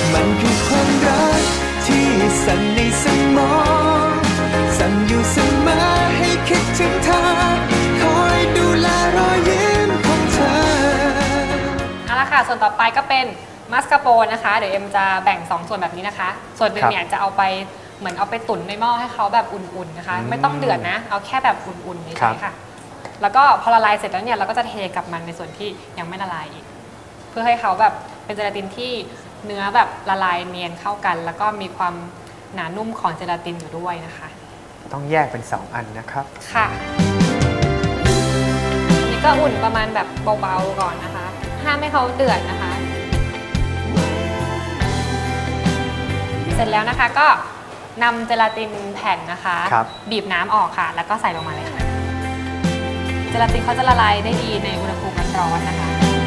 มันคือความรักที่สั่นในสมองสั่นอยู่เสมอให้คิดถึงเธอคอยดูแลรอยยิ้มของเธอเอาละค่ะส่วนต่อไปก็เป็นมัสคาโปนะคะเดี๋ยวเอ็มจะแบ่ง2ส่วนแบบนี้นะคะส่วนหนึ่งเนี่ยจะเอาไปเหมือนเอาไปตุ๋นในหม้อให้เขาแบบอุ่นๆนะคะไม่ต้องเดือดนะเอาแค่แบบอุ่นๆเฉยๆค่ะแล้วก็พอละลายเสร็จแล้วเนี่ยเราก็จะเทกับมันในส่วนที่ยังไม่ละลายอีกเพื่อให้เขาแบบเป็นเจลาตินที่เนื้อแบบละลายเนียนเข้ากันแล้วก็มีความหนานุ่มของเจลาตินอยู่ด้วยนะคะต้องแยกเป็น2อันนะครับค่ะนี่ก็อุ่นประมาณแบบเบาๆก่อนนะคะห้ามให้เขาเดือดนะคะเสร็จแล้วนะคะก็นำเจลาตินแผ่นนะคะบีบน้ำออกค่ะแล้วก็ใส่ลงมาเลยค่ะเจลาตินเขาจะละลายได้ดีในอุณหภูมิร้อนนะคะ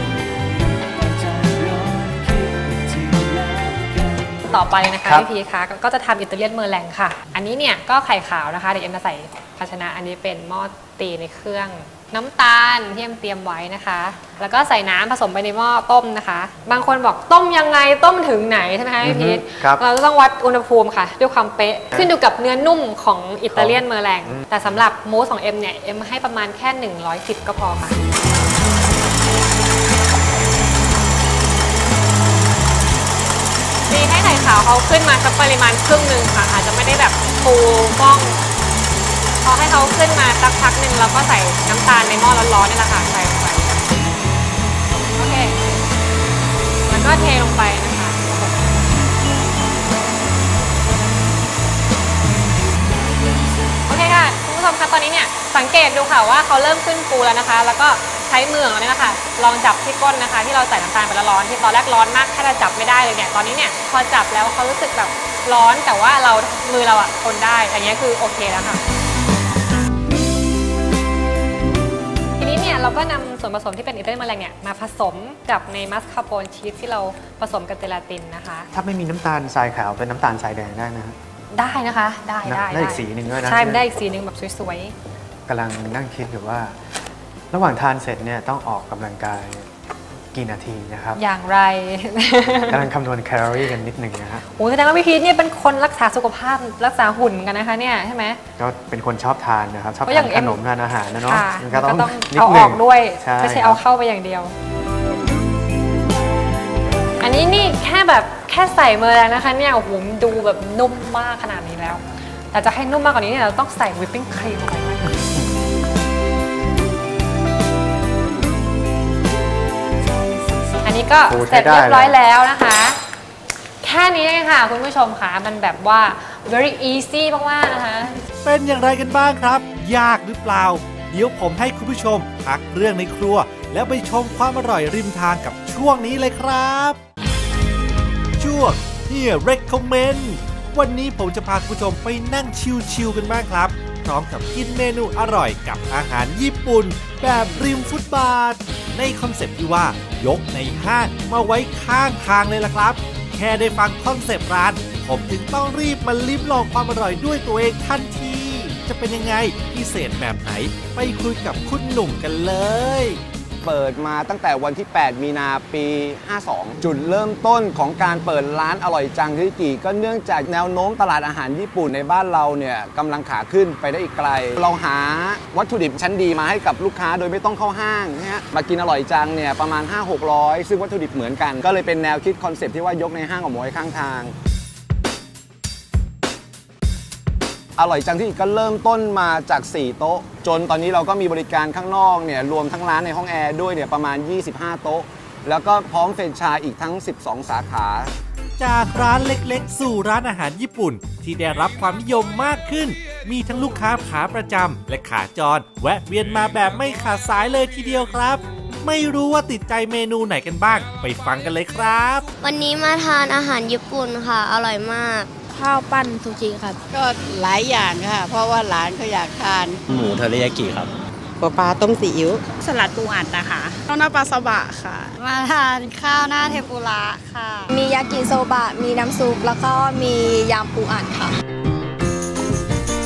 ต่อไปนะคะพี่พีคะก็จะทำอิตาเลียนเมอร์แรงค่ะอันนี้เนี่ยก็ไข่ขาวนะคะเดี๋ยวเอ็มจะใส่ภาชนะอันนี้เป็นหม้อตีในเครื่องน้ำตาลที่เอ็มเตรียมไว้นะคะแล้วก็ใส่น้ำผสมไปในหม้อต้มนะคะบางคนบอกต้มยังไงต้มถึงไหนใช่ไหมคะพี่พีเราต้องวัดอุณหภูมิค่ะด้วยความเป๊ะขึ้นอยู่กับเนื้อนุ่มของอิตาเลียนเมอร์แรงแต่สำหรับมูสของเอ็มเนี่ยเอ็มให้ประมาณแค่110ก็พอค่ะตีให้ไข่ขาวเขาขึ้นมาสักปริมาณครึ่งหนึ่งค่ะอาจจะไม่ได้แบบฟูฟ่องพอให้เขาขึ้นมาสักพักหนึ่งเราก็ใส่น้ำตาลในหม้อร้อนๆนี่แหละค่ะใส่ลงไปโอเคแล้วก็เทลงไปนะคะโอเคค่ะคุณผู้ชมคะตอนนี้เนี่ยสังเกตดูค่ะว่าเขาเริ่มขึ้นฟูแล้วนะคะแล้วก็ใช้มือของเราเนี่ยนะคะลองจับที่ก้นนะคะที่เราใส่น้ำตาลไปแล้วร้อนที่ตอนแรกร้อนมากแค่จะจับไม่ได้เลยเนี่ยตอนนี้เนี่ยพอจับแล้วเขารู้สึกแบบร้อนแต่ว่ามือเราอะทนได้อันนี้คือโอเคแล้วค่ะทีนี้เนี่ยเราก็นำส่วนผสมที่เป็นอิตาเลียนเมอร์แรงเนี่ยมาผสมกับในมัสคาโปนชีสที่เราผสมกับเจลาตินนะคะถ้าไม่มีน้ำตาลทรายขาวเป็นน้ำตาลทรายแดงได้นะได้นะคะได้อีกสีหนึ่งด้วยนะใช่ได้อีกสีหนึ่งแบบสวยๆกำลังนั่งคิดอยู่ว่าระหว่างทานเสร็จเนี่ยต้องออกกำลังกายกี่นาทีนะครับอย่างไรกำลังคำนวณแคลอรี่กันนิดหนึ่งนะฮะโอ้แสดงว่าพี่พีทเนี่ยเป็นคนรักษาสุขภาพรักษาหุ่นกันนะคะเนี่ยใช่ไหมก็เป็นคนชอบทานนะครับชอบทานขนมทานอาหารนะเนาะก็ต้องเอาออกด้วยไม่ใช่เอาเข้าไปอย่างเดียวอันนี้นี่แค่ใส่เมอร์แรงนะคะเนี่ยโอ้โหดูแบบนุ่มมากขนาดนี้แล้วแต่จะให้นุ่มมากกว่านี้เนี่ยเราต้องใส่วิปปิ้งครีมลงไปอันนี้ก็เสร็จเรียบร้อยแล้วนะคะแค่นี้เองค่ะคุณผู้ชมค่ะมันแบบว่า very easy มากๆนะคะเป็นอย่างไรกันบ้างครับยากหรือเปล่าเดี๋ยวผมให้คุณผู้ชมพักเรื่องในครัวแล้วไปชมความอร่อยริมทางกับช่วงนี้เลยครับช่วงเฮีย recommend วันนี้ผมจะพาคุณผู้ชมไปนั่งชิลๆกันบ้างครับพร้อมกับกินเมนูอร่อยกับอาหารญี่ปุ่นแบบริมฟุตบาทในคอนเซ็ปต์ที่ว่ายกในห้างมาไว้ข้างทางเลยล่ะครับแค่ได้ฟังคอนเซ็ปต์ร้านผมถึงต้องรีบมาลิ้มลองความอร่อยด้วยตัวเองทันทีจะเป็นยังไงพิเศษแบบไหนไปคุยกับคุณหนุ่มกันเลยเปิดมาตั้งแต่วันที่8มีนาปี 52จุดเริ่มต้นของการเปิดร้านอร่อยจังที่กี่ก็เนื่องจากแนวโน้มตลาดอาหารญี่ปุ่นในบ้านเราเนี่ยกำลังขาขึ้นไปได้อีกไกลเราหาวัตถุดิบชั้นดีมาให้กับลูกค้าโดยไม่ต้องเข้าห้างนะฮะมากินอร่อยจังเนี่ยประมาณ 500-600 ซึ่งวัตถุดิบเหมือนกันก็เลยเป็นแนวคิดคอนเซ็ปต์ที่ว่ายกในห้างออกมาไว้ข้างทางอร่อยจังที่ก็เริ่มต้นมาจาก4โต๊ะจนตอนนี้เราก็มีบริการข้างนอกเนี่ยรวมทั้งร้านในห้องแอร์ด้วยเนี่ยประมาณ25โต๊ะแล้วก็พร้อมแฟรนไชส์อีกทั้ง12สาขาจากร้านเล็กๆสู่ร้านอาหารญี่ปุ่นที่ได้รับความนิยมมากขึ้นมีทั้งลูกค้าขาประจำและขาจรแวะเวียนมาแบบไม่ขาดสายเลยทีเดียวครับไม่รู้ว่าติดใจเมนูไหนกันบ้างไปฟังกันเลยครับวันนี้มาทานอาหารญี่ปุ่นค่ะอร่อยมากข้าวปั้นซูชิครับก็หลายอย่างค่ะเพราะว่าหลานเขาอยากทานหมูเทอริยากิครับปลาต้มซีอิ๊วสลัดปูอัดนะคะข้าวหน้าปลาซาบะค่ะมาทานข้าวหน้าเทมปุระค่ะมียากิโซบะมีน้ำซุปแล้วก็มียำปูอัดค่ะ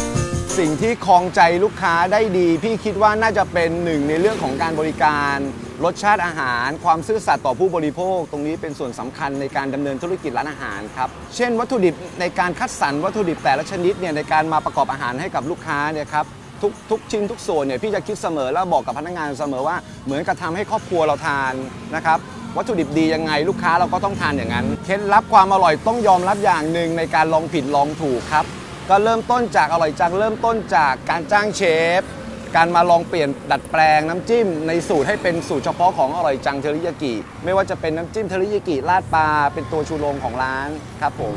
สิ่งที่ครองใจลูกค้าได้ดีพี่คิดว่าน่าจะเป็นหนึ่งในเรื่องของการบริการรสชาติอาหารความซื่อสัตย์ต่อผู้บริโภคตรงนี้เป็นส่วนสำคัญในการดำเนินธุรกิจร้านอาหารครับเช่นวัตถุดิบในการคัดสรรวัตถุดิบแต่ละชนิดเนี่ยในการมาประกอบอาหารให้กับลูกค้าเนี่ยครับทุกชิ้นทุกส่วนเนี่ยพี่จะคิดเสมอแล้วบอกกับพนักงานเสมอว่าเหมือนกับทำให้ครอบครัวเราทานนะครับวัตถุดิบดียังไงลูกค้าเราก็ต้องทานอย่างนั้นเคล็ดลับความอร่อยต้องยอมรับอย่างหนึ่งในการลองผิดลองถูกครับก็เริ่มต้นจากอร่อยจังเริ่มต้นจากการจ้างเชฟการมาลองเปลี่ยนดัดแปลงน้ำจิ้มในสูตรให้เป็นสูตรเฉพาะของอร่อยจังเทริยากิไม่ว่าจะเป็นน้ำจิ้มเทริยากิราดปลาเป็นตัวชูโรงของร้านครับผม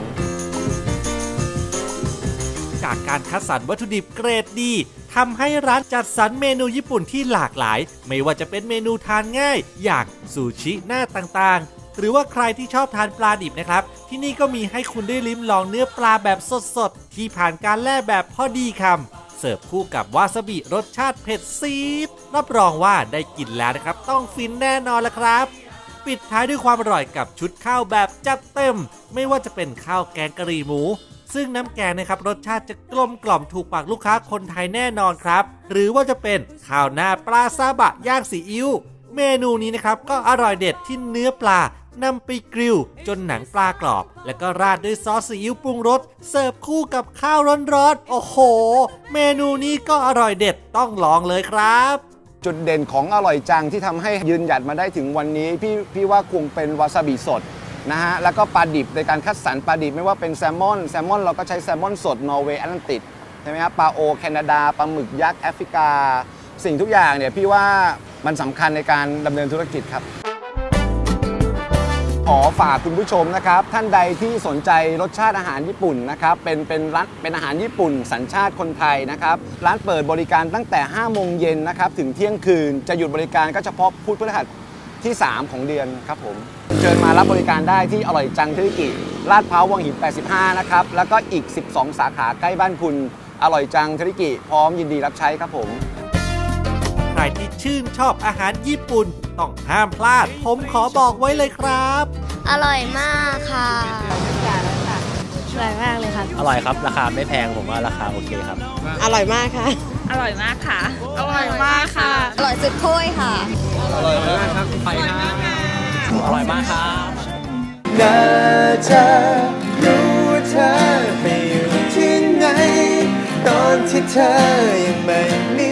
จากการคัดสรรวัตถุดิบเกรดดีทำให้ร้านจัดสรรเมนูญี่ปุ่นที่หลากหลายไม่ว่าจะเป็นเมนูทานง่ายอย่างซูชิหน้าต่างๆหรือว่าใครที่ชอบทานปลาดิบนะครับที่นี่ก็มีให้คุณได้ลิ้มลองเนื้อปลาแบบสดๆที่ผ่านการแล่แบบพอดีคำเสิร์ฟคู่กับวาซาบิรสชาติเผ็ดซีดรับรองว่าได้กินแล้วนะครับต้องฟินแน่นอนละครับปิดท้ายด้วยความอร่อยกับชุดข้าวแบบจัดเต็มไม่ว่าจะเป็นข้าวแกงกะหรี่หมูซึ่งน้ำแกงนะครับรสชาติจะกลมกล่อมถูกปากลูกค้าคนไทยแน่นอนครับหรือว่าจะเป็นข้าวหน้าปลาซาบะย่างซีอิ๊วเมนูนี้นะครับก็อร่อยเด็ดที่เนื้อปลานำไปกริลจนหนังปลากรอบแล้วก็ราดด้วยซอสซีอิ๊วปรุงรสเสิร์ฟคู่กับข้าวร้อนๆโอ้โหเมนูนี้ก็อร่อยเด็ดต้องลองเลยครับจุดเด่นของอร่อยจังที่ทำให้ยืนหยัดมาได้ถึงวันนี้พี่ว่าคงเป็นวาซาบิสดนะฮะแล้วก็ปลาดิบในการคัดสรรปลาดิบไม่ว่าเป็นแซลมอนเราก็ใช้แซลมอนสดนอร์เวย์แอตแลนติกใช่ไหมครับปลาโอแคนาดาปลาหมึกยักษ์แอฟริกาสิ่งทุกอย่างเนี่ยพี่ว่ามันสำคัญในการดำเนินธุรกิจครับขอฝากคุณผู้ชมนะครับท่านใดที่สนใจรสชาติอาหารญี่ปุ่นนะครับเป็นร้านเป็นอาหารญี่ปุ่นสัญชาติคนไทยนะครับร้านเปิดบริการตั้งแต่5 โมงเย็นนะครับถึงเที่ยงคืนจะหยุดบริการก็เฉพาะพุธพฤหัสที่3ของเดือนครับผมเชิญมารับบริการได้ที่อร่อยจังเทริกิลาดพร้าววังหิน85นะครับแล้วก็อีก12สาขาใกล้บ้านคุณอร่อยจังเทริกิพร้อมยินดีรับใช้ครับผมใครที่ชื่นชอบอาหารญี่ปุ่นต้องห้ามพลาดผมขอบอกไว้เลยครับอร่อยมากค่ะอร่อยมากเลยค่ะอร่อยครับราคาไม่แพงผมว่าราคาโอเคครับอร่อยมากค่ะอร่อยมากค่ะอร่อยมากค่ะอร่อยสุดถ้วยค่ะอร่อยมากครับไปนะอร่อยมากครับน่าจะรู้ว่าเธอไปอยู่ที่ไหนตอนที่เธอยังไม่มี